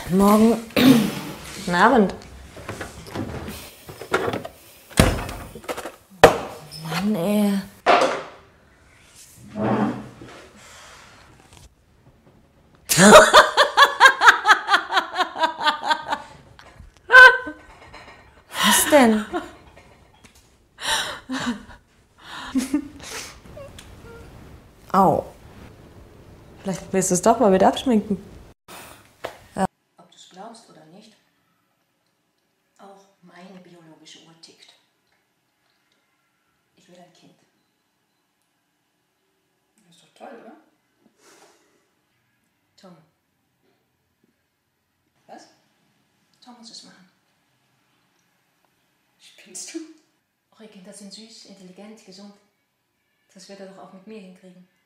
Guten Morgen. Guten Abend. Mann, ey. Was denn? Au. Vielleicht willst du es doch mal wieder abschminken. Ob du es glaubst oder nicht, auch meine biologische Uhr tickt. Ich will ein Kind. Das ist doch toll, oder? Tom. Was? Tom muss es machen. Spinnst du? Eure Kinder sind süß, intelligent, gesund. Das wird er doch auch mit mir hinkriegen.